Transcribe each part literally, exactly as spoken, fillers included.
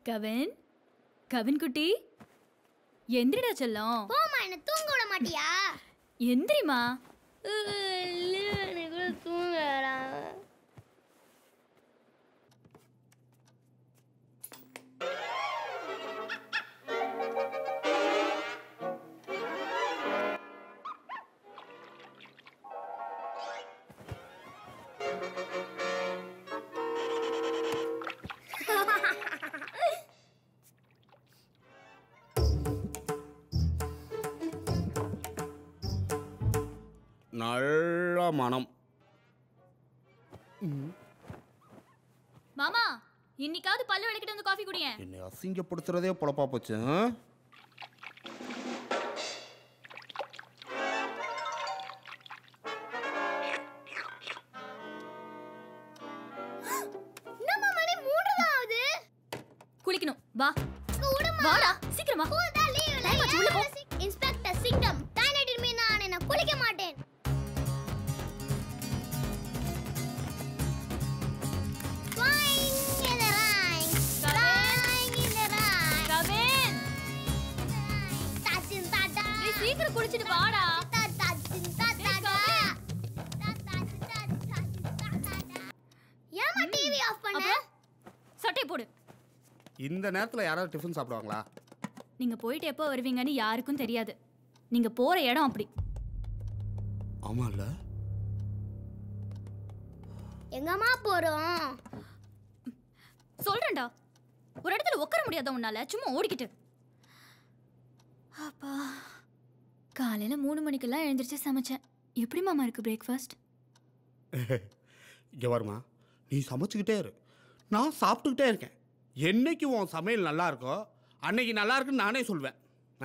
கவின் கவின் குட்டி எந்திரிடா செல்லம். போமா, என்ன தூங்க விட மாட்டியா? எந்திரிமா. எனக்கு தூங்கடா. நல்ல மனம். மாமா, இன்னைக்காவது பல்லு விளக்கிட்டு வந்து காஃபி குடிங்க. என்னை அசிங்கப்படுத்துறதே பொழப்பா போச்சு. நம்ம மணி மூணு தான் ஆகுது. குளிக்கணும். வா. கூடுமா? வாடா, சீக்கிரமா. கூடா லீவ் டைம் ஆச்சு, உள்ள போ. இன்ஸ்பெக்டர் சிங்கம், டாய்லெட் மீனா நான் குளிக்க மாட்டேன். சீக்கிரம் குளிச்சிட்டு வாடா. ஏமா டிவி ஆஃப் பண்ண? சட்டை போடு. இந்த நேரத்துல யாராவது டிஃபன் சாப்பிடுவாங்களா? நீங்க போயிட்டு எப்போ வருவீங்கன்னு யாருக்கும் தெரியாது. நீங்க போற இடம் அப்படி. ஆமால. எங்கம்மா போறோம்? சொல்றேன்டா. ஒரு இடத்துல உட்கார முடியாத உன்னால சும்மா ஓடிக்கிட்டு. அப்பா, காலையில மூணு மணிக்கெல்லாம் எழுந்திரிச்சு சமைச்சேன். எப்படி மாமா இருக்கு பிரேக்ஃபாஸ்ட்? இங்க வருமா, நீ சமைச்சுக்கிட்டே இரு, நான் சாப்பிட்டுக்கிட்டே இருக்கேன். என்னைக்கு உன் சமையல் நல்லா இருக்கோ அன்னைக்கு நல்லா இருக்குன்னு நானே சொல்வேன்.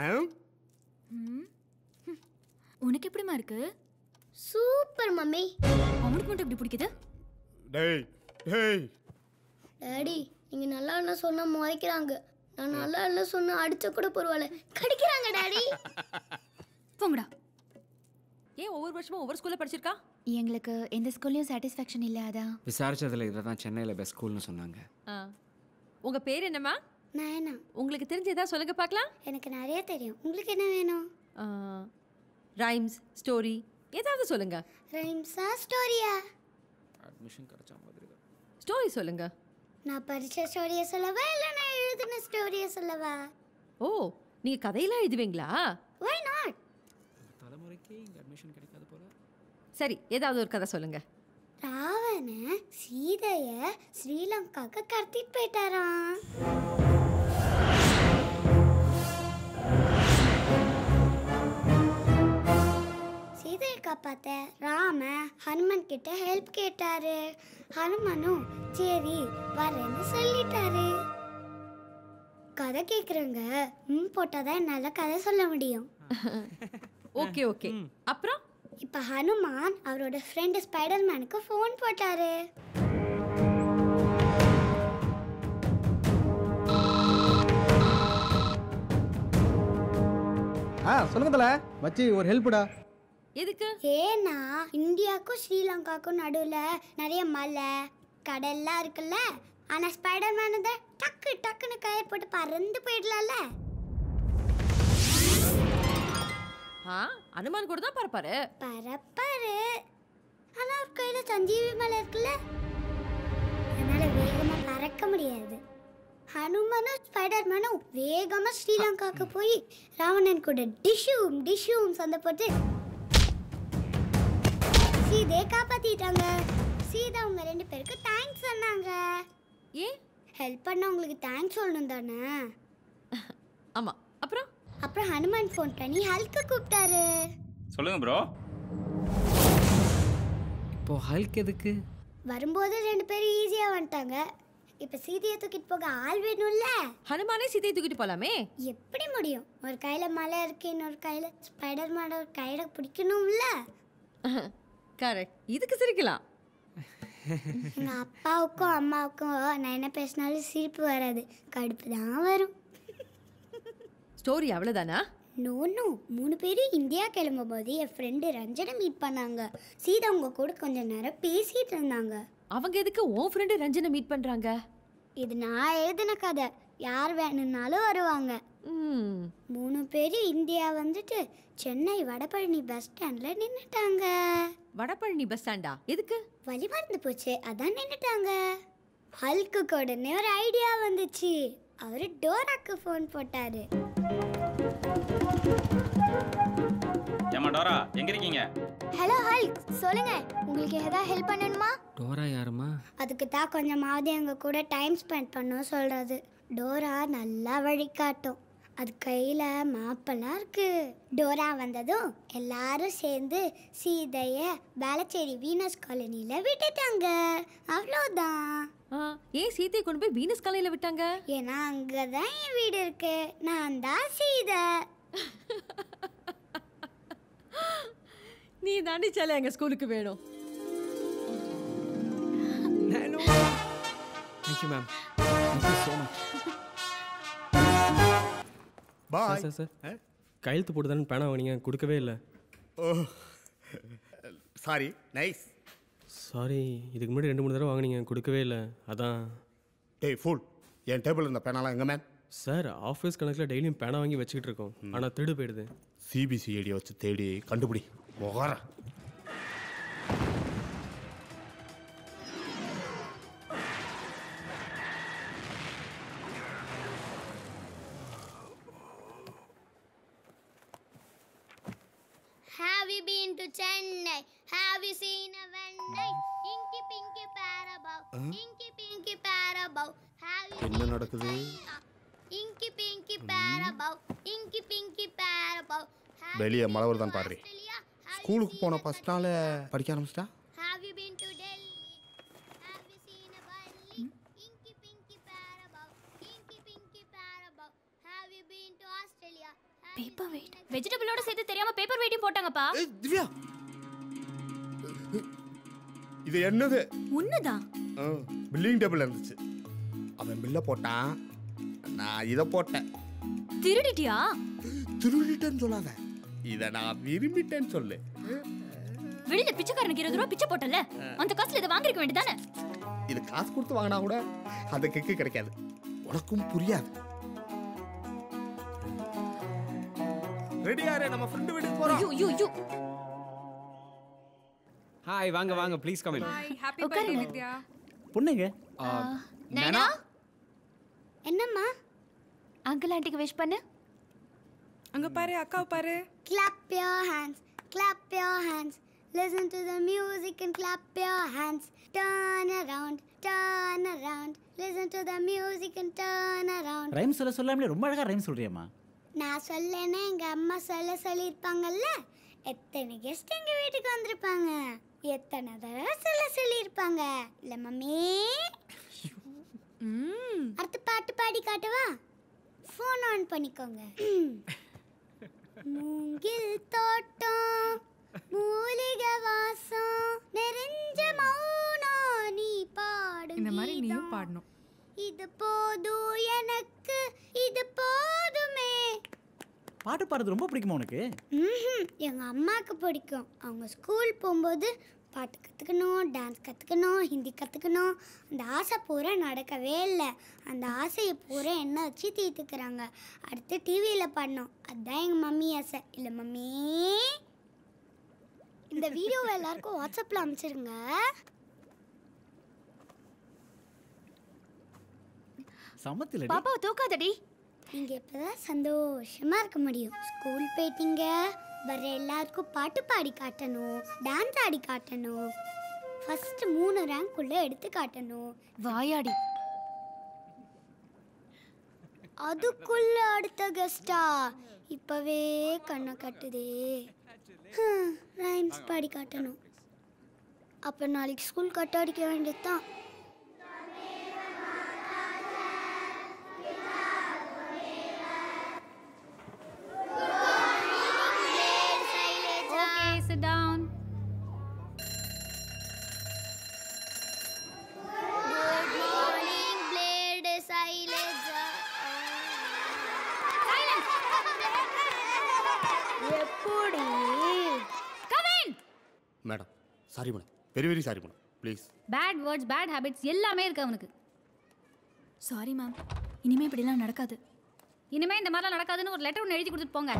உனக்கு எப்படிமா இருக்கு? Super mummy. அவனுக்கு மட்டும் எப்படி பிடிக்குது? டேய் டேய் டாடி, நீங்க நல்லா இல்ல சொன்னா முறைக்கிறாங்க. நான் நல்லா இல்ல சொன்னா அடிச்ச கூட பரவாயில்ல, கடிக்கிறாங்க டாடி. போங்கடா. ஏன் ஒவ்வொரு வருஷமும் ஒவ்வொரு ஸ்கூல்ல படிச்சிருக்கா? எங்களுக்கு எந்த ஸ்கூல்லையும் சாட்டிஸ்ஃபேக்ஷன் இல்லை. அதான் விசாரிச்சதுல இதை தான் சென்னையில் பெஸ்ட் ஸ்கூல்னு சொன்னாங்க. உங்க பேர் என்னம்மா? நானா? உங்களுக்கு தெரிஞ்ச ஏதாவது சொல்லுங்க பார்க்கலாம். எனக்கு நிறைய தெரியும். உங்களுக்கு என்ன வேணும்? ரைம்ஸ், ஸ்டோரி ஏதாவது சொல்லுங்க. ரைம்ஸா ஸ்டோரியா? அட்மிஷன் கிடைச்ச மாதிரி தான். ஸ்டோரி சொல்லுங்க. நான் படிச்ச ஸ்டோரியை சொல்லவா இல்லை நான் எழுதின ஸ்டோரியை சொல்லவா? ஓ, நீங்க கதையெல்லாம் எழுதுவீங்களா? Why not? தலைமுறைக்கே இங்கே அட்மிஷன் கிடைக்காது போல. சரி, ஏதாவது ஒரு கதை சொல்லுங்க. ராவண சீதைய ஸ்ரீலங்காக்கு கடத்திட்டு போயிட்டாராம். சீதையை காப்பாத்த ராம ஹனுமன் கிட்ட ஹெல்ப் கேட்டாரு. ஹனுமனும் சரி வரேன்னு சொல்லிட்டாரு. கதை கேக்குறவங்க ம் போட்டாதான் என்னால கதை சொல்ல முடியும். Okay okay. அப்புறம் இப்ப ஹனுமான் அவரோட ஃப்ரெண்ட் ஸ்பைடர்மேனுக்கு ஃபோன் போட்டாரு. ஆ சொல்லுங்க தல மச்சி, ஒரு ஹெல்ப்டா. எதுக்கு? ஏன்னா இந்தியாவுக்கும் ஸ்ரீலங்காவுக்கும் நடுவுல நிறைய மலை கடல்லாம் இருக்குல்ல. ஆனா ஸ்பைடர்மேன் தான் டக்கு டக்குன்னு கயிறு போட்டு பறந்து போயிடலாம்ல. ஆ, அனுமான் கூட தான் பறப்பாரு. பறப்பாரு, ஆனா அவர் கையில சஞ்சீவி மலை இருக்குல்ல, அதனால வேகமா பறக்க முடியாது. ஹனுமனும் ஸ்பைடர்மேனும் வேகமா ஸ்ரீலங்காவுக்கு போய் ராவணன் கூட டிஷூம் டிஷூம் சண்டை போட்டு சீதையை காப்பாத்திட்டாங்க. சீதா அவங்க ரெண்டு பேருக்கு தேங்க்ஸ் சொன்னாங்க. ஏன்? ஹெல்ப் பண்ணவங்களுக்கு தேங்க்ஸ் சொல்லணும் தானே. ஆமா. அப்புறம் அப்புறம் ஹனுமான் ஃபோன் பண்ணி ஹல்க கூப்பிட்டாரு. சொல்லுங்க ப்ரோ. இப்போ ஹல்க் எதுக்கு? வரும்போது ரெண்டு பேரும் ஈஸியா வந்துட்டாங்க. இப்ப சீதையை தூக்கிட்டு போக ஆள் வேணும்ல. ஹனுமானே சீதையை தூக்கிட்டு போலாமே. எப்படி முடியும்? ஒரு கையில மலை இருக்கு, இன்னொரு கையில ஸ்பைடர்மேன் ஒரு கையில பிடிக்கணும்ல. கரெக்ட். இதுக்கு சிரிக்கலாம். எங்க அப்பாவுக்கும் அம்மாவுக்கும் நான் என்ன பேசினாலும் சிரிப்பு வராது, கடுப்பு தான் வரும். ஸ்டோரி அவ்வளவுதானா? நோ நோ, மூணு பேரும் இந்தியா கிளம்பும் போது என் ஃப்ரெண்டு ரஞ்சனை மீட் பண்ணாங்க. சீதா அவங்க கூட கொஞ்ச நேரம் பேசிட்டு இருந்தாங்க. அவங்க எதுக்கு உன் ஃப்ரெண்டு ரஞ்சனை மீட் பண்றாங்க? இது நான் எழுதின கதை. யார் வேணும்னாலும் வருவாங்க. மூணு பேர் இந்தியா வந்துட்டு சென்னை வடபழனி பஸ் ஸ்டாண்ட்ல நின்னுட்டாங்க. வடபழனி பஸ் ஸ்டாண்டா? எதுக்கு? வழி மறந்து போச்சு, அதான் நின்னுட்டாங்க. ஹல்க்கு உடனே ஒரு ஐடியா வந்துச்சு. அவரு டோராக்கு ஃபோன் போட்டாரு. ஏமா டோரா, எங்க இருக்கீங்க? ஹலோ ஹல்க், சொல்லுங்க, உங்களுக்கு ஏதாவது ஹெல்ப் பண்ணணுமா? டோரா யாருமா? அதுக்கு தான் கொஞ்சமாவது எங்க கூட டைம் ஸ்பெண்ட் பண்ண சொல்றது. டோரா நல்லா வழிகாட்டும். அது கையில மாப்பெல்லாம் இருக்கு. டோரா வந்ததும் எல்லாரும் சேர்ந்து சீதைய வேளச்சேரி வீனஸ் காலனில விட்டுட்டாங்க. அவ்வளோதான். ஏன் சீதையை கொண்டு போய் வீனஸ் காலனில விட்டாங்க? ஏன்னா அங்கதான் என் வீடு இருக்கு. நான் தான் சீதை. நீ தாண்டி செல்ல எங்க ஸ்கூலுக்கு வேணும். Thank you ma'am. Thank you so much. Bye sir sir கையெழுத்து போட்டு தானே பேனா வாங்கினீங்க, கொடுக்கவே இல்லை. ஓ சாரி. நைஸ். சாரி, இதுக்கு முன்னாடி ரெண்டு மூணு தடவை வாங்கினீங்க, கொடுக்கவே இல்லை, அதான். டேய் ஃபுல், என் டேபிள் இருந்த பேனாலாம் எங்கே மேன்? சார் ஆஃபீஸ் கணக்கில் டெய்லியும் பேனா வாங்கி வச்சுக்கிட்டு இருக்கோம், ஆனால் திருடு போயிடுது. சிபிசிஐடியை வச்சு தேடி கண்டுபிடி. முகர Have you been to Chennai? Have you seen a Vennai? Inky pinky parabou, inky pinky parabou. Have you என்ன நடக்குது? Inky pinky parabou, inky pinky parabou. வெளியே மழை வருதான் பாரு. ஸ்கூலுக்கு போன ஃபர்ஸ்ட் நாள் படிக்க ஆரம்பிச்சிட்டா. Have you been to Delhi? Have you seen a Bali? Inky pinky parabou, inky pinky parabou. Have you been to Australia? Paper weight வெஜிடபிளோட சேர்த்து தெரியாம பேப்பர் வெயிட்டும் போட்டாங்கப்பா. ஏய் திவ்யா, இது என்னது? உன்னதான் பில்லிங் டேபிள் இருந்துச்சு. அவன் பில்ல போட்டான், நான் இதை போட்டேன். திருடிட்டியா? திருடிட்டேன்னு சொல்லாத, இதை நான் விரும்பிட்டேன்னு சொல்லு. வெளியில பிச்சைக்காரனுக்கு இருபது ரூபா பிச்சை போட்டல, அந்த காசுல இதை வாங்கிருக்க வேண்டியதானே? இது காசு கொடுத்து வாங்கினா கூட அந்த கிக்கு கிடைக்காது, உனக்கும் புரியாது. ரெடியாரே, நம்ம ஃப்ரெண்ட் வீட்டுக்கு போறோம். யூ யூ யூ ஹாய், வாங்க வாங்க, please come in. Happy birthday Vidya. பொண்ணுங்க நைனா, என்னம்மா? அங்கிள் ஆண்டிக்கு விஷ் பண்ணு. அங்க பாரு, அக்காவை பாரு. Clap your hands, clap your hands. Listen to the music and clap your hands. Turn around, turn around. Listen to the music and turn around. Rhyme சொல்ல சொல்லாமலே ரொம்ப அழகா ரைம் சொல்றியம்மா. நான் சொல்லேன்னா எங்க அம்மா சொல்ல சொல்லியிருப்பாங்கல்ல. எத்தனை கெஸ்ட் எங்க வீட்டுக்கு வந்திருப்பாங்க, எத்தனை தடவை சொல்ல சொல்லியிருப்பாங்க இல்ல மம்மி? அடுத்த பாட்டு பாடி காட்டுவா? ஃபோன் ஆன் பண்ணிக்கோங்க. மூங்கில் தோட்டம், மூலிகை வாசம், நெருஞ்ச மௌனம் நீ பாடு. இந்த மாதிரி நீயும் பாடணும். இது போதும் எனக்கு, இது போதுமே. பாட்டு பாடுறது ரொம்ப பிடிக்குமா உனக்கு? ம், எங்க அம்மாவுக்கு பிடிக்கும். அவங்க ஸ்கூல் போகும்போது பாட்டு கற்றுக்கணும், டான்ஸ் கற்றுக்கணும், ஹிந்தி கற்றுக்கணும். அந்த ஆசை பூரா நடக்கவே இல்லை. அந்த ஆசையை பூரா என்ன வச்சு தீர்த்துக்கிறாங்க. அடுத்து டிவியில் பாடணும், அதுதான் எங்கள் மம்மி ஆசை. இல்லை மம்மி, இந்த வீடியோவை எல்லாருக்கும் வாட்ஸ்அப்பில் அனுப்பிச்சிருங்க. சமத்துல பாப்பாவை தூக்காதடி. நீங்கள் இப்போ தான் சந்தோஷமாக இருக்க முடியும். ஸ்கூல் போயிட்டீங்க, வர எல்லாருக்கும் பாட்டு பாடி காட்டணும், டான்ஸ் ஆடி காட்டணும், ஃபர்ஸ்ட் மூணு ரேங்க் உள்ள எடுத்து காட்டணும். வாயாடி. அதுக்குள்ள அடுத்த கெஸ்டா? இப்பவே கண்ணை கட்டுதே. ரைம்ஸ் பாடி காட்டணும். அப்போ நாளைக்கு ஸ்கூல் கட் அடிக்க வேண்டியதுதான். Sit down. Good morning, Blade Silence. எப்படி? Come in. Madam, sorry madam, very very sorry madam, please. Bad words, bad habits எல்லாமே இருக்கு அவனுக்கு. Sorry ma'am. இனிமே இப்படிலாம் நடக்காது. இனிமே இந்த மாதிரிலாம் நடக்காதுன்னு ஒரு லெட்டர் ஒன்று எழுதி கொடுத்துட்டு போங்க.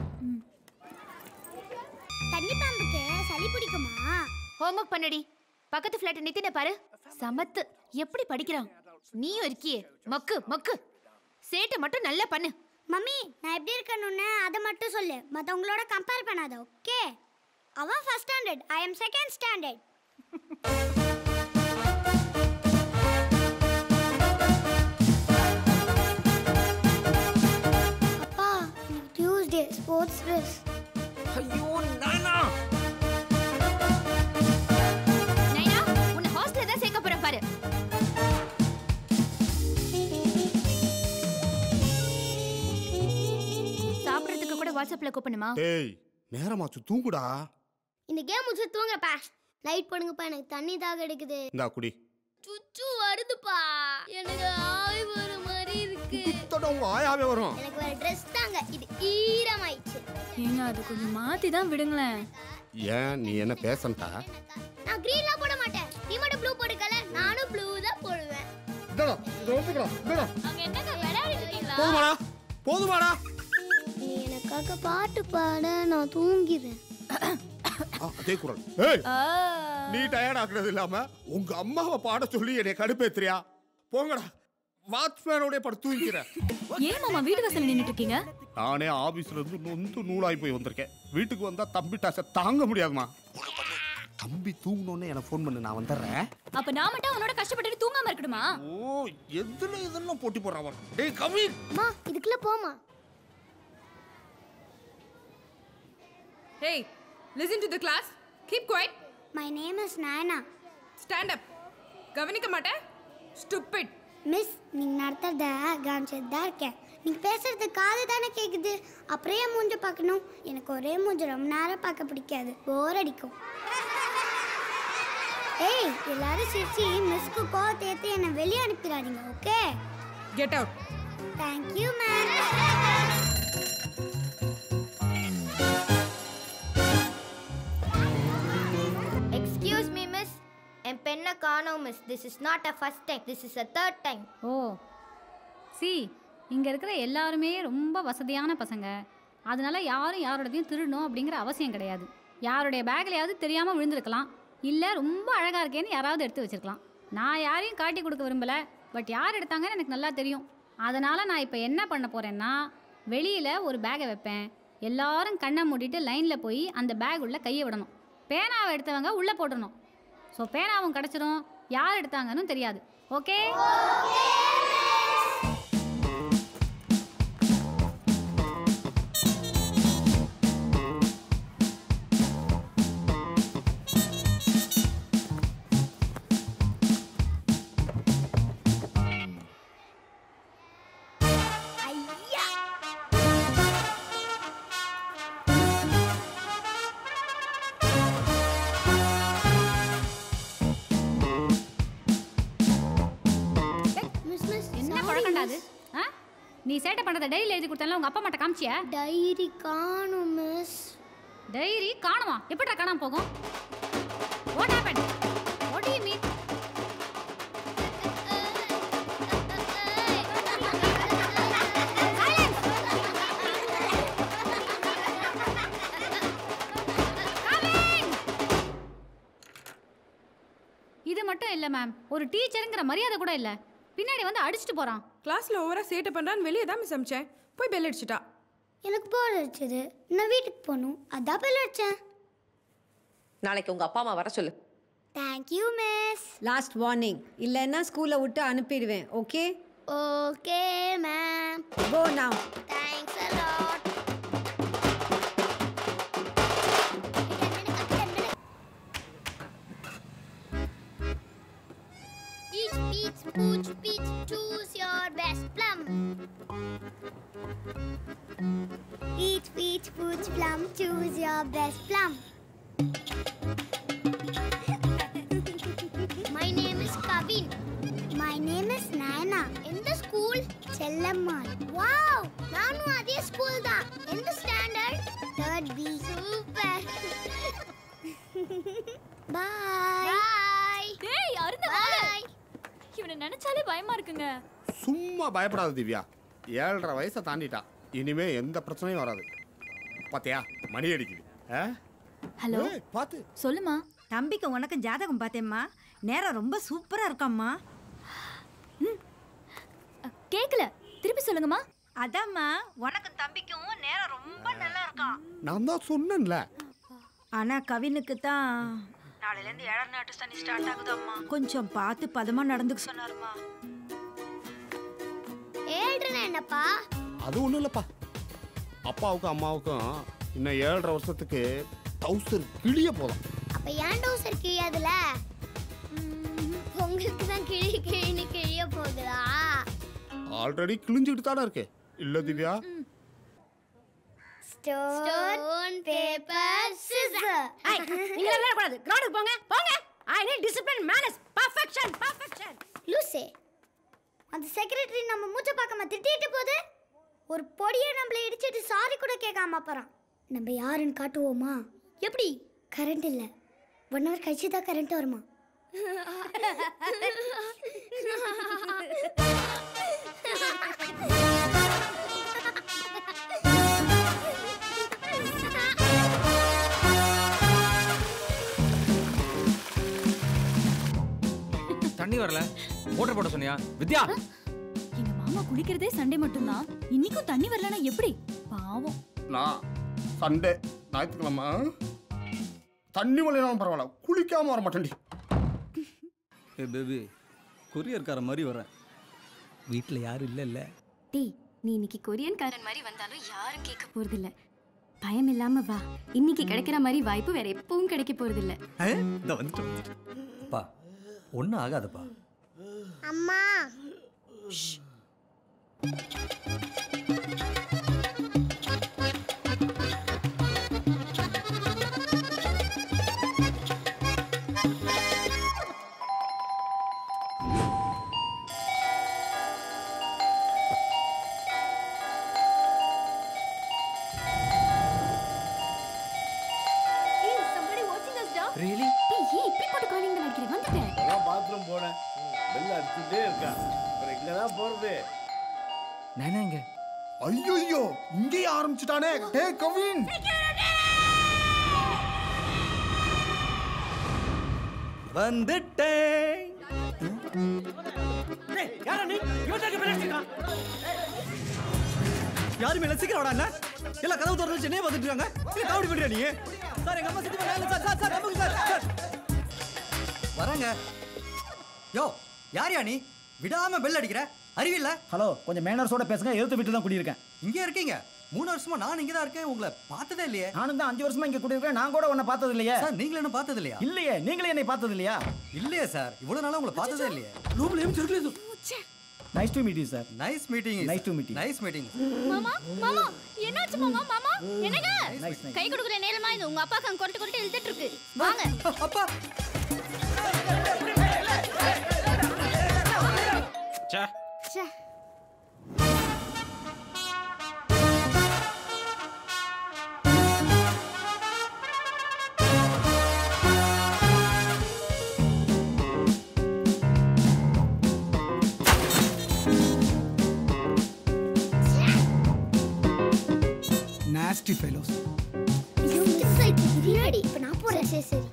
தண்ணி பாம்புக்கு சளி பிடிக்குமா? ஹோம்வொர்க் பண்ணடி. பக்கத்து ஃபிளாட் நித்தின பாரு, சமத்து எப்படி படிக்கிறான். நீயும் இருக்கியே மக்கு மக்கு. சேட்டை மட்டும் நல்லா பண்ணு. மம்மி நான் எப்படி இருக்கணும்னு அதை மட்டும் சொல்லு, மற்றவங்களோட கம்பேர் பண்ணாத. ஓகே? அவன் first standard, I am second standard. அப்பா டியூஸ்டே ஸ்போர்ட்ஸ் ட்ரெஸ். ஐயோ நானா நைனா உன்னை ஹாஸ்டல்ல தான் சேர்க்க போறேன் பாரு. சாப்பிடுறதுக்கு கூட வாட்ஸ்அப்ல கூப்பிடணுமா? டேய் நேரமாச்சு, தூங்குடா. இந்த கேம் முடிச்சு தூங்குறப்பா. லைட் போடுங்கப்பா, எனக்கு தண்ணி தாக எடுக்குது. இந்தா குடி. சுச்சு வருதுப்பா, எனக்கு ஆவி வர மாதிரி இருக்கு. தடவை ஆயாவே வரும். எனக்கு வேற Dress தாங்க, இது ஈரமாயிடுச்சு. ஏங்க அது கொஞ்சம் மாத்தி தான் விடுங்களேன். ஏன் நீ என்ன பேசன்டா? நான் கிரீன்லாம் போட மாட்டேன். நீ மட்டும் ப்ளூ போடுக்கல, நானும் ப்ளூ தான் போடுவேன். டடா ரோட்டுடா டடா. அங்க என்னங்க விளையாடிட்டு இருக்கீங்களா? போதுமாடா போதுமாடா. நீ எனக்காக பாட்டு பாட, நான் தூங்கிடுறேன். அதே குரல். ஏய் நீ டயர்ட் ஆக்குறது இல்லாம உங்க அம்மாவை பாட சொல்லி என்னை கடுப்பேத்துறியா? போங்கடா, வாட்ச்மேனோட படுத்து தூங்கிக்கிறேன். ஏன் மாமா வீட்டு வாசல்ல நின்னுட்டு இருக்கீங்க? நானே ஆபீஸ்ல இருந்து நொந்து நூலாய் போய் வந்திருக்கேன். வீட்டுக்கு வந்தா தம்பி டாச தாங்க முடியாதுமா. தம்பி தூங்கணும்னு எனக்கு ஃபோன் பண்ணு, நான் வந்துடுறேன். அப்ப நான் மட்டும் அவனோட கஷ்டப்பட்டு தூங்காம இருக்கணுமா? ஓ எதுல இதெல்லாம் போட்டி போடுறான். டேய் கவி அம்மா இதுக்குள்ள போமா. Hey, listen to the class. Keep quiet. My name is Naina. Stand up. கவனிக்க மாட்டே? Stupid. மிஸ் நீங்க நடத்துறத கவனிச்சுட்டு தான் இருக்கேன். நீங்க பேசுறது காது தானே கேக்குது. அப்படியே மூஞ்ச பார்க்கணும். எனக்கு ஒரே மூஞ்ச ரொம்ப நேரம் பார்க்க பிடிக்காது, போர் அடிக்கும். ஏய் எல்லாரும் சிரிச்சு மிஸ்க்கு கோவத்தை ஏற்றி என்னை வெளியே அனுப்பிடாதீங்க. Okay? Get out. Thank you ma'am. Excuse me miss, என் பெண்ணை காணோம் miss. This is not a first time, this is a third time. ஓ சி, இங்கே இருக்கிற எல்லாருமே ரொம்ப வசதியான பசங்க. அதனால யாரும் யாரோடதையும் திருடணும் அப்படிங்கிற அவசியம் கிடையாது. யாருடைய பேக்லையாவது தெரியாமல் விழுந்திருக்கலாம், இல்லை ரொம்ப அழகாக இருக்கேன்னு யாராவது எடுத்து வச்சிருக்கலாம். நான் யாரையும் காட்டி கொடுக்க விரும்பலை, பட் யார் எடுத்தாங்கன்னு எனக்கு நல்லா தெரியும். அதனால் நான் இப்போ என்ன பண்ண போகிறேன்னா, வெளியில் ஒரு பேக்கை வைப்பேன். எல்லாரும் கண்ணை மூடிட்டு லைனில் போய் அந்த பேக் உள்ள கையை விடணும். பேனாவை எடுத்தவங்க உள்ளே போட்டுடணும். ஸோ பேனாவும் கிடச்சிரும், யார் எடுத்தாங்கன்னு தெரியாது. ஓகே? நீ சேட்டை பண்ணுறத டைரியில் எழுதி கொடுத்தால உங்கள் அப்பா மட்டும் காமிச்சியா? டைரி காணும் மிஸ். டைரி காணுமா? எப்படிடா காணாம போகும்? What happen? What do you mean? இது மட்டும் இல்லை மேம், ஒரு டீச்சருங்கிற மரியாதை கூட இல்லை. பின்னாடி வந்து அடிச்சுட்டு போகிறான். கிளாஸ்ல ஓவரா சேட்டை பண்றான்னு வெளியே தான் மிஸ் அமிச்சேன். போய் பெல் அடிச்சிட்டா. எனக்கு போர் அடிச்சது, நான் வீட்டுக்கு போகணும், அதான் பெல் அடிச்சேன். நாளைக்கு உங்க அப்பா அம்மா வர சொல்லு. Thank you miss. லாஸ்ட் வார்னிங், இல்லைன்னா ஸ்கூலை விட்டு அனுப்பிடுவேன். Okay? Okay ma'am. Go now. Thanks a lot. Each peach, pooch, peach, choose your best plum. Each peach, pooch, plum, choose your best plum. My name is Kavin. My name is Naina. In the school, Chellammal. Wow! Nanu adhe school da. In the standard, third B. Super. Bye. Bye. டேய் அருந்த Bye. இவனை இவனை நினைச்சாலே பயமா இருக்குங்க. சும்மா பயப்படாத திவ்யா. ஏழரை வயசை தாண்டிட்டா. இனிமே எந்த பிரச்சனையும் வராது. பாத்தியா மணி அடிக்குது. ஹலோ பாத்து சொல்லுமா. தம்பிக்கு உனக்கு ஜாதகம் பார்த்தேம்மா. நேரம் ரொம்ப சூப்பரா இருக்காம்மா. கேக்கல, திருப்பி சொல்லுங்கம்மா. அதாம்மா உனக்கு தம்பிக்கும் நேரம் ரொம்ப நல்லா இருக்கான். நான் தான் சொன்னேன்ல. ஆனா கவினுக்கு தான் நாளையில இருந்து ஏழரை நாட்டு சனி ஸ்டார்ட் ஆகுதாம்மா. கொஞ்சம் பார்த்து பதமா நடந்துக்க சொன்னாருமா. ஏழ்றனா என்னப்பா? அது ஒண்ணும் இல்லப்பா. அப்பாவுக்கும் அம்மாவுக்கும் இன்னும் ஏழரை வருஷத்துக்கு டவுசர் கிளிய போதும். அப்ப ஏன் டவுசர் கிழியாதுல? உங்களுக்கு தான் கிழி கிழின்னு கிழிய போகுதா? ஆல்ரெடி கிழிஞ்சிட்டு தானே இருக்கு. இல்ல திவ்யா? Stone paper scissor. ஐ நீங்க எல்லாம் கூடாது. கிரவுண்டுக்கு போங்க போங்க. I need discipline manners perfection perfection. லூசே, அந்த செக்ரட்டரி நம்ம மூச்ச பார்க்காம திட்டிட்டு போகுது. ஒரு பொடியை நம்மள இடிச்சிட்டு சாரி கூட கேட்காம போறான். நம்ம யாருன்னு காட்டுவோமா? எப்படி? கரண்ட் இல்ல. ஒன் ஹவர் கழிச்சு தான் கரண்ட் வருமா? தண்ணி வரல, மோட்டர் போட சொன்னியா வித்யா? எங்க மாமா குளிக்கிறதே சண்டே மட்டும்தான். இன்னைக்கும் தண்ணி வரலனா எப்படி? பாவம். நான் சண்டே ஞாயிற்றுக்கிழமை தண்ணி வரலாம் பரவாயில்ல, குளிக்காம வர மாட்டேன்டி. ஏ பேபி, கொரியர்கார மாதிரி வரேன். வீட்டில் யாரும் இல்லை இல்லை டீ, நீ இன்னைக்கு கொரியன்காரன் மாதிரி வந்தாலும் யாரும் கேட்க போறதில்ல. பயம் இல்லாம வா. இன்னைக்கு கிடைக்கிற மாதிரி வாய்ப்பு வேற எப்பவும் கிடைக்க போறதில்ல. இந்த வந்துட்டு பா, ஒன்றும் ஆகாதப்பா. அம்மா Really? டேய், ஏன் இப்படி போட்டு காலிங் பெல் அடிக்கிறீங்க? வந்துட்டேன். நான் பாத்ரூம் போனேன். பெல் அடிச்சுட்டே இருக்கா. அப்புறம் இங்க தான் போறது. நானா இங்க? ஐயோ, இங்கே ஆரம்பிச்சிட்டானே. டே கவின். வந்துட்டேன். டேய், யாரா நீ? இவன் தான் பெல் அடிச்சிருக்கான். யாருமே இல்ல, சீக்கிரம் வாடா. எல்லாம் கதவு திறந்து சென்னையே வந்துட்டு இருக்காங்க. இல்ல காமெடி பண்றியா நீ? சார் எங்க அம்மா சித்தி வராங்க சார். சார் சார் நமக்கு சார் சார் வராங்க. யோ, யாரையா நீ? விடாம பெல் அடிக்கிற, அறிவில்ல? ஹலோ, கொஞ்சம் மேனர்ஸோட பேசுங்க. எழுத்து வீட்டு தான் குடியிருக்கேன். இங்க இருக்கீங்க? மூணு வருஷமா நான் இங்க தான் இருக்கேன். உங்களை பார்த்ததே இல்லையே. நானும் தான் அஞ்சு வருஷமா இங்க குடியிருக்கேன். நான் கூட உன்னை பார்த்தது இல்லையே. சார், நீங்களும் என்ன பார்த்தது இல்லையா? இல்லையே, நீங்களே என்னை பார்த்தது இல்லையா? இல்லையே சார், இவ்வளவு நாளா உங்களை பார்த்ததே இல்லையே. ரூம்ல ஏன் circle nice to meet you sir. Nice meeting. Nice to meet you. Nice meeting. மாமா மாமா என்னாச்சு மாமா? மாமா என்னங்க? Nice nice. கை கொடுக்குற நேரமா இது உங்க அப்பாக்கு அங்க கொண்டு கொண்டு இழுத்துட்டு இருக்கு. வாங்க. அப்பா. ச்சே. ச்சே. Nasty fellows. ஐயோ, மிஸ் ஆயிடுச்சு. பின்னாடி இப்ப நான் போறேன். சரி சரி.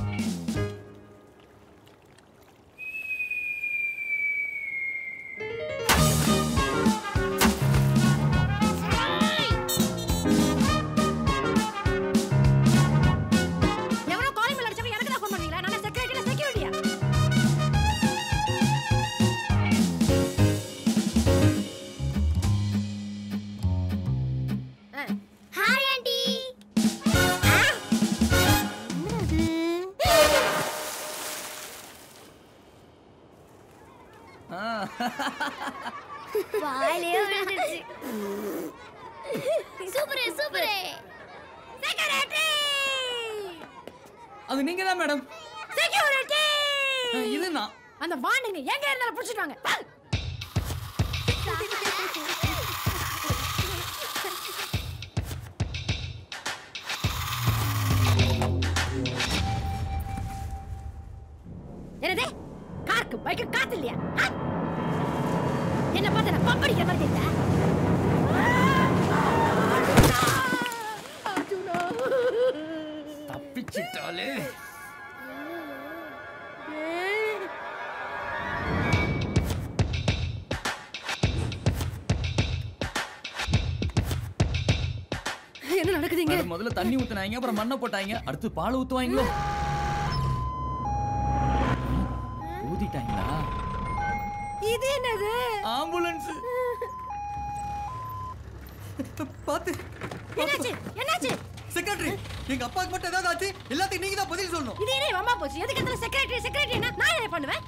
எவனோ காலிங் பெல் அடிச்சவங்க எனக்கு தான் ஃபோன் பண்ணீங்களா? நான் செக்ரட்டரியா செக்யூரிட்டியா? Hi aunty. வாயிலே விழுந்துச்சு. சூப்பரே சூப்பரே. செக்ரட்டரி! அது நீங்க தான் மேடம். செக்யூரிட்டி! இது நான். அந்த வாண்டுங்க எங்க இருந்தாலும் புடிச்சிட்டு வாங்க. என்னது? காருக்கு பைக்கு காத்து இல்லையா? ஓடிக்கிற மாதிரி தெரியல. தப்பிச்சிட்டாலே. என்ன நடக்குதுங்க? முதல்ல தண்ணி ஊத்துனாங்க, அப்புறம் மண்ணை போட்டாங்க, அடுத்து பால் ஊத்துவாங்களோ. ஊதிட்டாங்களா? இது என்னது? ஆம்புலன்ஸ். பாத்து. என்னாச்சு? என்னாச்சு? செக்ரட்டரி, எங்க அப்பாக்கு மட்டும் ஏதாவது ஆச்சு எல்லாத்தையும் நீங்க தான் பதில் சொல்லணும். இது என்ன அம்மா போச்சு? எதுக்கு அந்த செக்ரட்டரி செக்ரட்டரினா நான் என்ன பண்ணுவேன்?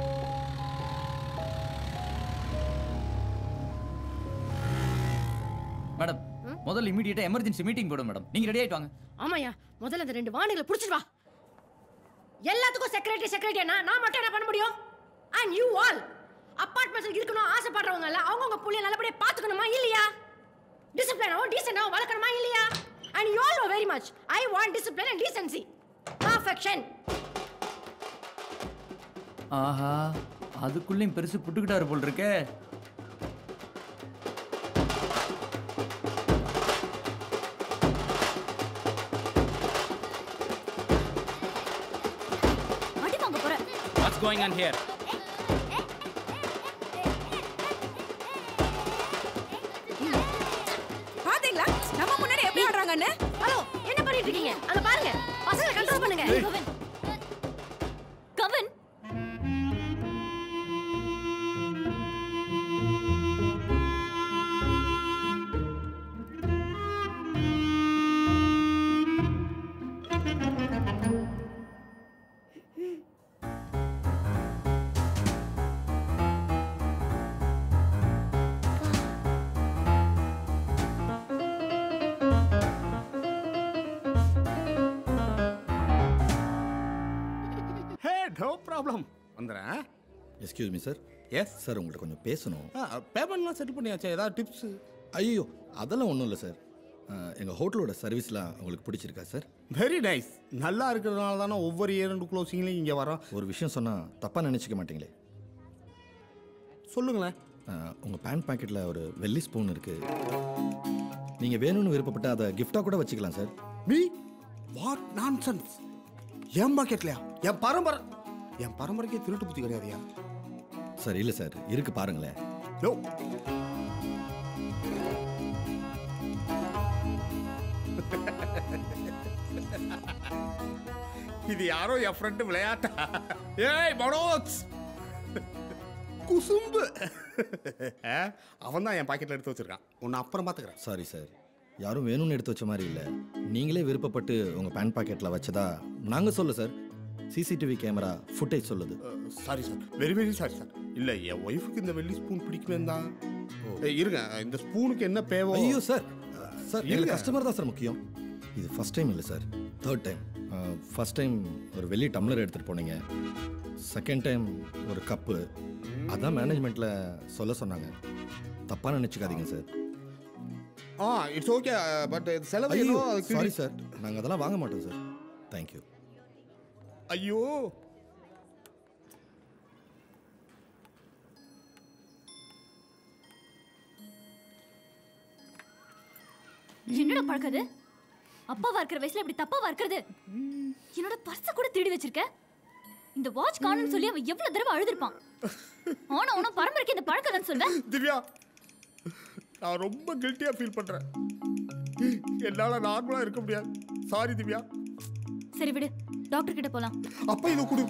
மேடம், முதல்ல இமிடியேட்டா எமர்ஜென்சி மீட்டிங் போடுங்க மேடம். நீங்க ரெடி ஆயிட்டு வாங்க. ஆமாயா, முதல்ல அந்த ரெண்டு வாணிகளை புடிச்சிட்டு வா. எல்லாத்துக்கும் செக்ரட்டரி செக்ரட்டரினா நான் மட்டும் என்ன பண்ண முடியும்? and you all அபார்ட்மெண்ட்ஸ்ல இருக்கணும் ஆசைப்படுறவங்க எல்லாம் அவங்கவங்க புள்ளைய நல்லபடியா பாத்துக்கணுமா இல்லையா? டிசிப்ளினாவும் டீசென்ட்டாவும் வளர்க்கணுமா இல்லையா? and you all know very much I want discipline and decency. Perfection. ஆஹா, அதுக்குள்ளேயும் பெருசு புட்டுக்கிட்டாரு போல் இருக்கே. What's going on here? பாத்தீங்களா நம்ம முன்னாடி எப்படி ஆடுறாங்கன்னு? ஹலோ, என்ன பண்ணிட்டு இருக்கீங்க? அங்க பாருங்க, பசங்களை கண்ட்ரோல் பண்ணுங்க. கவன் கவன் நோ ப்ராப்ளம் வந்துடுறேன். Excuse me sir. Yes sir, உங்கள்கிட்ட கொஞ்சம் பேசணும். பேமெண்ட்லாம் செட்டில் பண்ணியாச்சா? ஏதாவது டிப்ஸு? ஐயோ, அதெல்லாம் ஒன்றும் இல்லை சார். எங்கள் ஹோட்டலோட சர்வீஸ்லாம் உங்களுக்கு பிடிச்சிருக்கா சார்? Very nice. நல்லா இருக்கிறதுனால தானே ஒவ்வொரு இயர் ரெண்டு க்ளோசிங்லையும் இங்கே வரோம். ஒரு விஷயம் சொன்னால் தப்பாக நினச்சிக்க மாட்டீங்களே? சொல்லுங்களேன். உங்கள் பேண்ட் பாக்கெட்டில் ஒரு வெள்ளி ஸ்பூன் இருக்குது. நீங்கள் வேணும்னு விருப்பப்பட்டு அதை கிஃப்டாக கூட வச்சுக்கலாம் சார். Me what nonsense! என் பாக்கெட்லையா? என் பரம்பரை என் பரம்பரைக்கே திருட்டு புத்தி கிடையாதுயா. சார் இல்லை சார், இருக்கு பாருங்களேன். நோ, இது யாரோ என் ஃப்ரெண்டு விளையாட்டா? ஏய் மனோஜ், குசும்பு அவன் தான் என் பாக்கெட்டில் எடுத்து வச்சிருக்கான். உன்னை அப்புறம் பார்த்துக்கிறேன். சாரி சார், யாரும் வேணும்னு எடுத்து வச்ச மாதிரி இல்லை. நீங்களே விருப்பப்பட்டு உங்கள் பேண்ட் பாக்கெட்டில் வச்சதா நாங்கள் சொல்ல சார். சிசிடிவி கேமரா ஃபுட்டேஜ் சொல்லுது. Sorry sir, very very sorry sir. இல்லை, என் ஒய்ஃபுக்கு இந்த வெள்ளி ஸ்பூன் பிடிக்குமே தான். இருங்க, இந்த ஸ்பூனுக்கு என்ன பேவோ? ஐயோ சார், சார் எங்களுக்கு கஸ்டமர் தான் சார் முக்கியம். இது ஃபர்ஸ்ட் டைம் இல்லை sir, third time. First time ஒரு வெள்ளி டம்ளர் எடுத்துகிட்டு போனீங்க. செகண்ட் டைம் ஒரு கப்பு. அதான் மேனேஜ்மெண்ட்டில் சொல்ல சொன்னாங்க. தப்பாக நினச்சிக்காதீங்க sir. Ah, it's okay, but செலவு. ஐயோ சாரி சார், நாங்கள் அதெல்லாம் வாங்க மாட்டோம் சார். தேங்க்யூ. ஐயோ, என்னோட பழக்கது? அப்பாவா இருக்கிற வயசுல இப்படி தப்பாவா இருக்கிறது? என்னோட பர்ஸ கூட திருடி வச்சிருக்க. இந்த வாட்ச் காணும்னு சொல்லி அவன் எவ்வளவு தடவை அழுதுருப்பான். ஆனா உன பரம்பரைக்கு இந்த பழக்கம் தான் சொல்ல. திவ்யா, நான் ரொம்ப கில்ட்டியா ஃபீல் பண்றேன். என்னால நார்மலா இருக்க முடியாது. சாரி திவ்யா. சரி விடு, டாக்டர் கிட்ட போலாம். அப்பா இத கொடு.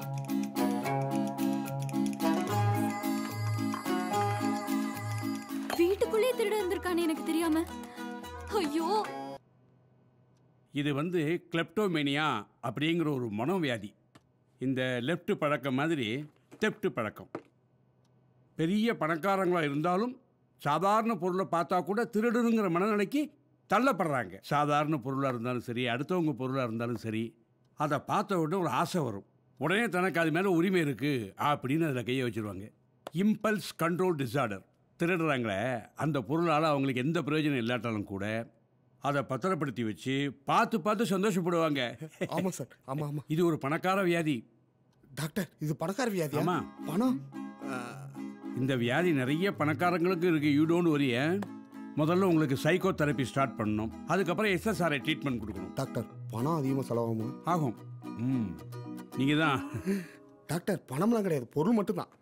வீட்டுக்குள்ளே திருட வந்திருக்கானே எனக்கு தெரியாம. ஐயோ, இது வந்து கிளெப்டோமேனியா அப்படிங்கிற ஒரு மனோவியாதி. இந்த லெஃப்ட் பழக்கம் மாதிரி தெப்ட் பழக்கம். பெரிய பணக்காரங்களாக இருந்தாலும் சாதாரண பொருளை பார்த்தா கூட திருடனுங்கிற மனநிலைக்கு தள்ளப்படுறாங்க. சாதாரண பொருளாக இருந்தாலும் சரி, அடுத்தவங்க பொருளாக இருந்தாலும் சரி, அதை பார்த்த உடனே ஒரு ஆசை வரும். உடனே தனக்கு அது மேலே உரிமை இருக்குது அப்படின்னு அதில் கையை வச்சுருவாங்க. Impulse control disorder. திருடுறாங்களே, அந்த பொருளால் அவங்களுக்கு எந்த பிரயோஜனம் இல்லாட்டாலும் கூட அதை பத்திரப்படுத்தி வச்சு பார்த்து பார்த்து சந்தோஷப்படுவாங்க. ஆமாம் சார், ஆமாம் ஆமாம். இது ஒரு பணக்கார வியாதி. டாக்டர், இது பணக்கார வியாதி? ஆமாம். பணம் இந்த வியாதி நிறைய பணக்காரங்களுக்கு இருக்கு. You don't worry. முதல்ல உங்களுக்கு சைக்கோ தெரப்பி ஸ்டார்ட் பண்ணணும். அதுக்கப்புறம் எஸ்எஸ்ஆர்ஐ ட்ரீட்மெண்ட் கொடுக்கணும். டாக்டர் பணம் அதிகமாக செலவாகுமா? ஆகும். ம் நீங்கள் தான் டாக்டர். பணம்லாம் கிடையாது, பொருள் மட்டும்தான்.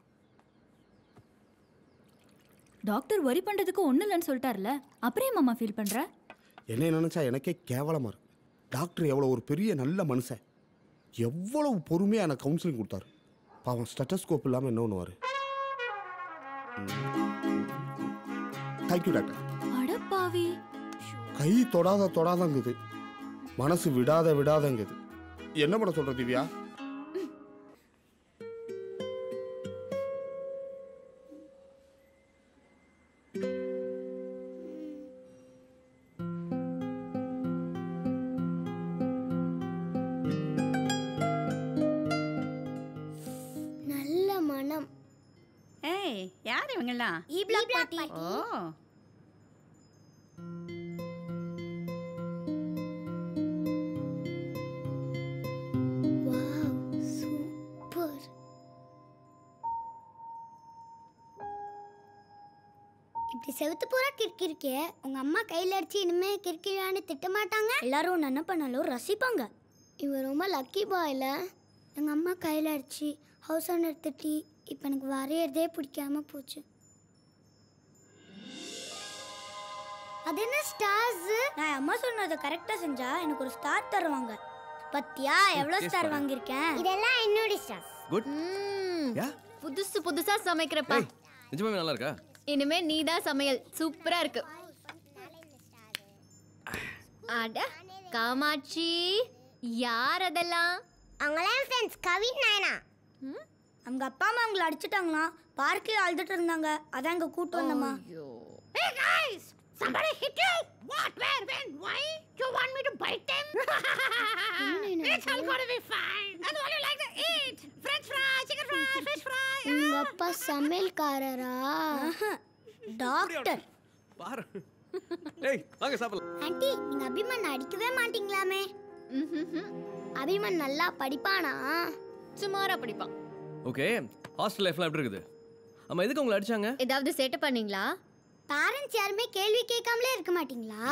டாக்டர் வரி பண்றதுக்கு ஒண்ணு இல்லைன்னு சொல்லிட்டார்ல, அப்புறம் மாமா ஃபீல் பண்ற? என்ன நினைச்சா எனக்கே கேவலமா இருக்கு. டாக்டர் எவ்வளோ ஒரு பெரிய நல்ல மனுஷன், எவ்வளவு பொறுமையாக எனக்கு கவுன்சிலிங் கொடுத்தாரு. பாவம் ஸ்டெட்டஸ்கோப் இல்லாமல் என்ன ஒன்றுவார். Thank you doctor. அடப்பாவி, கை தொடாத தொடாதங்குது, மனசு விடாத விடாதங்குது. என்ன பண்ண சொல்ற திவ்யா? நல்ல மனம். ஏய், யார் இவங்கெல்லாம்? ஈ பிளாக் பார்ட்டி. ஓ, இப்படி செவுத்து பூரா கிறுக்கி இருக்கே, உங்க அம்மா கையில அடிச்சு இனிமே கிறுக்கியான்னு திட்ட மாட்டாங்க. எல்லாரும் என்ன பண்ணாலும் ரசிப்பாங்க. இவன் ரொம்ப லக்கி பாய்ல. எங்க அம்மா கையில அடிச்சு ஹவுஸ் ஓனர் திட்டி இப்போ எனக்கு வரையறதே பிடிக்காம போச்சு. அது என்ன ஸ்டார்ஸ்? நான் அம்மா சொன்னதை கரெக்டா செஞ்சா எனக்கு ஒரு ஸ்டார் தருவாங்க. பத்தியா எவ்வளவு ஸ்டார் வாங்கியிருக்கேன்? இதெல்லாம் என்னோட ஸ்டார்ஸ். குட். யா புதுசு புதுசா சமைக்கிறப்பா. நிஜமாவே நல்லா இருக்கா? இனிமே நீதான் சமையல். சூப்பரா இருக்கு. அட காமாட்சி, யார் அதெல்லாம்? அவங்களாம் ஃப்ரெண்ட்ஸ் கவின் நாயனா. அவங்க அப்பா அம்மா அவங்கள அடிச்சிட்டாங்களா? பார்க்கில் அழுதுட்டு இருந்தாங்க, அதான் இங்க கூட்டு வந்தம்மா. Hey guys, somebody hit you. What, where, when, why? You want me to bite them? It's all gonna be fine. And what you like to eat? French fry, chicken fry, fish fry. உங்க அப்பா சமையல்காரரா? Doctor. பாரு. ஏய், வாங்க சாப்பிடலாம். Aunty, நீங்க அபிமன் அடிக்கவே மாட்டீங்களாமே? அபிமன் நல்லா படிப்பானா? சுமாரா படிப்பான். ஓகே, ஹாஸ்டல் லைஃப்லாம் எப்படி இருக்குது? அம்மா எதுக்கு உங்களை அடிச்சாங்க? ஏதாவது சேட்டை பண்ணீங்களா? பேரண்ட்ஸ் யாருமே கேள்வி கேட்காமலே இருக்க மாட்டீங்களா?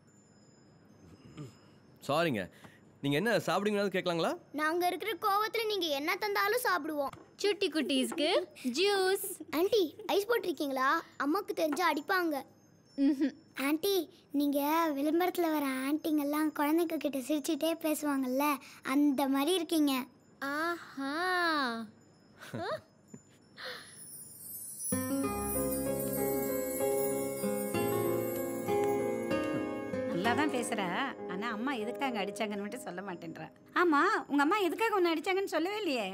சாரிங்க, நீங்க என்ன சாப்பிடுங்கன்னு கேட்கலாங்களா? நாங்க இருக்கிற கோவத்துல நீங்க என்ன தந்தாலும் சாப்பிடுவோம். சுட்டி குட்டீஸ்க்கு ஜூஸ். ஆண்டி, ஐஸ் போட்டிருக்கீங்களா? அம்மாக்கு தெரிஞ்சா அடிப்பாங்க. ஆண்டி, நீங்க விளம்பரத்துல வர ஆண்டிங்கெல்லாம் குழந்தைங்க கிட்ட சிரிச்சுட்டே பேசுவாங்கல்ல, அந்த மாதிரி இருக்கீங்க. ஆஹா, நல்லா தான் பேசுற. ஆனா அம்மா எதுக்காக அடிச்சாங்கன்னு மட்டும் சொல்ல மாட்டேன்றா. ஆமா, உங்க அம்மா எதுக்காக உன்னை அடிச்சாங்கன்னு சொல்லவே இல்லையே.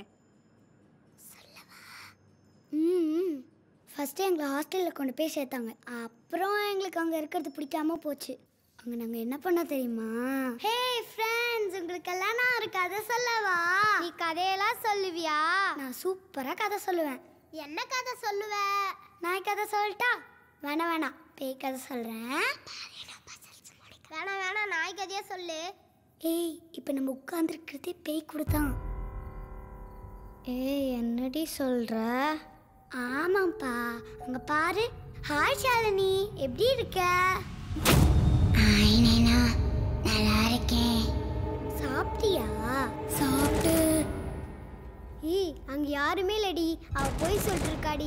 ம் ஃபஸ்ட்டு எங்களை ஹாஸ்டலில் கொண்டு போய் சேர்த்தாங்க. அப்புறம் எங்களுக்கு அங்கே இருக்கிறது பிடிக்காம போச்சு. அங்கே நாங்கள் என்ன பண்ண தெரியுமா? ஹே ஃப்ரெண்ட்ஸ், உங்களுக்கெல்லாம் நான் ஒரு கதை சொல்லவா? நீ கதையெல்லாம் சொல்லுவியா? நான் சூப்பராக கதை சொல்லுவேன். என்ன கதை சொல்லுவ? நான் கதை சொல்லட்டா? வேணாம் வேணாம், பேய் கதை சொல்கிறேன். வேணாம் வேணாம், நாய் கதையாக சொல்லு. ஏய், இப்போ நம்ம உட்காந்துருக்கிறதே பேய் கொடுத்தான். ஏய், என்னடி சொல்கிற? ஆமாப்பா, அங்க பாரு. ஹாய் ஷாலினி, எப்படி இருக்க? ஹாய் நைனா, நல்லா இருக்கேன். சாப்பிட்டியா? சாப்பிட்டு. ஏய், அங்க யாருமே இல்லடி, அவ போய் சொல்லிட்டு இருக்காடி.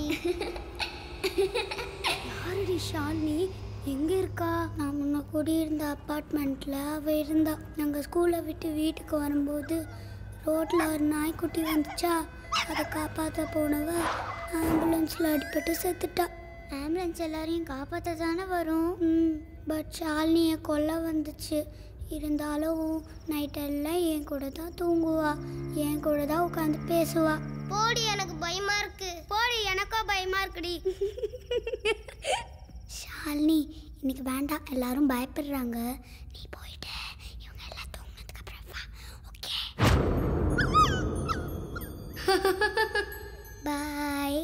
யாருடி ஷாலினி? எங்க இருக்கா? நான் முன்ன குடியிருந்த அப்பார்ட்மெண்ட்ல அவ இருந்தா. நாங்க ஸ்கூலை விட்டு வீட்டுக்கு வரும்போது ரோட்ல ஒரு நாய்க்குட்டி வந்துச்சா, அதை காப்பாற்ற போனவ ஆம்புலன்ஸில் அடிபட்டு செத்துட்டா. ஆம்புலன்ஸ் எல்லாரையும் காப்பாற்ற தானே வரும். ம் பட் ஷாலினியை கொல்ல வந்துச்சு. இருந்தாலும் நைட்டெல்லாம் என் கூட தான் தூங்குவா, என் கூட தான் உட்காந்து பேசுவா. போடி, எனக்கு பயமா இருக்கு. போடி, எனக்கும் பயமா இருக்குடி. ஷாலினி, இன்னைக்கு வேண்டாம், எல்லாரும் பயப்படுறாங்க. நீ போயிட்டு இவங்க எல்லாம் தூங்கினதுக்கு அப்புறம் வா. Okay, bye.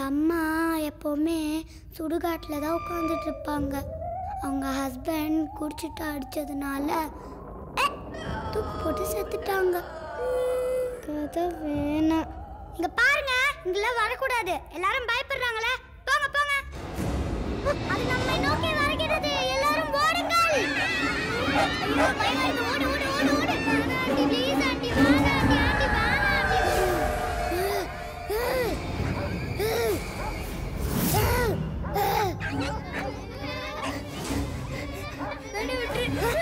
அம்மா எப்போவுமே சுடுகாட்டில் தான் உட்காந்துட்டு இருப்பாங்க. அவங்க ஹஸ்பண்ட் குடிச்சிட்டு அடித்ததுனால தூக்கு போட்டு செத்துட்டாங்க. கதை வேணாம். இங்கே பாருங்க, இங்கெல்லாம் வரக்கூடாது. எல்லாரும் பயப்படுறாங்களே. போங்க போங்க. அது நம்மை நோக்கி வருகிறது. எல்லாரும் ஓடுங்கள். ஐயோ, பயமா இருக்கு. ஓடு ஓடு ஓடு ஓடு. ஆண்டி ப்ளீஸ் ஆண்டி வாங்க ஆண்டி ஆண்டி வாங்க ஆண்டி. வேண்டி விட்டு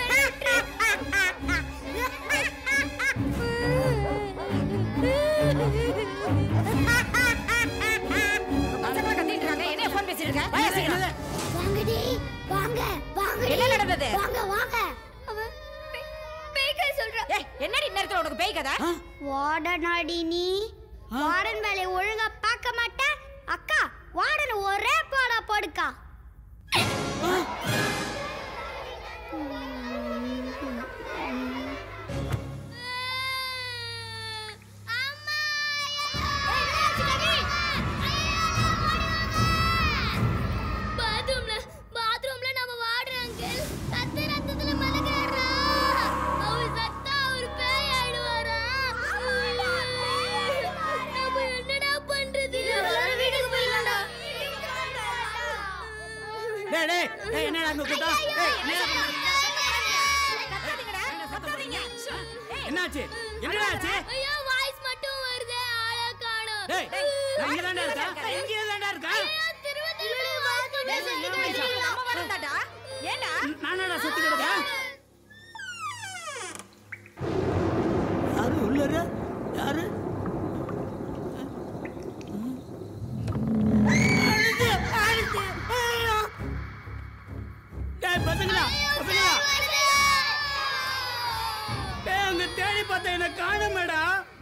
பசங்க கத்திட்டு இருக்காங்க. என்ன ஃபோன் பேசிட்டு இருக்க? வாங்கடி வாங்க வாங்க. என்ன நடந்தது? வாங்க வாங்க. அவ பேய் கதை சொல்றா. ஏய், என்னடி நேரத்துல உனக்கு பேய் கதை? வார்டனாடி நீ? வார்டன் வேலையை ஒழுங்கா பார்க்க மாட்டே. அக்கா, வார்டன் ஒரே பாடா போடுக்கா. பாத்ரூம்ல பாத்ரூம்ல நம்ம வார்டன் அங்கிள் ரத்த ரத்தத்துல மலகறா. அவர் சத்தா அவர் பேய் ஆயிடுவாரா? நம்ம என்னடா பண்றது? எல்லாரும் வீட்டுக்கு போயிடலாம்டா. டேய் டேய் டேய் என்னடா அங்க கூட்டா? ஏய் என்னடா என்னாச்சு? என்னடா ஆச்சு? ஐயோ, வாய்ஸ் மட்டும் வருதே, ஆளை காணோம். டேய் நான் இங்க தான்டா இருக்கேன். இங்க தான்டா இருக்கேன். திருவதில வாய்ஸ் பேசுறீங்க. நம்ம வரதாடா. ஏண்டா? நானடா செத்து கிடக்கேன். யாரு உள்ளற? யாரு? அழுது அழுது. டேய் பசங்களா பசங்களா. டேய் அங்க தேடி பார்த்தா என்ன காணோமேடா.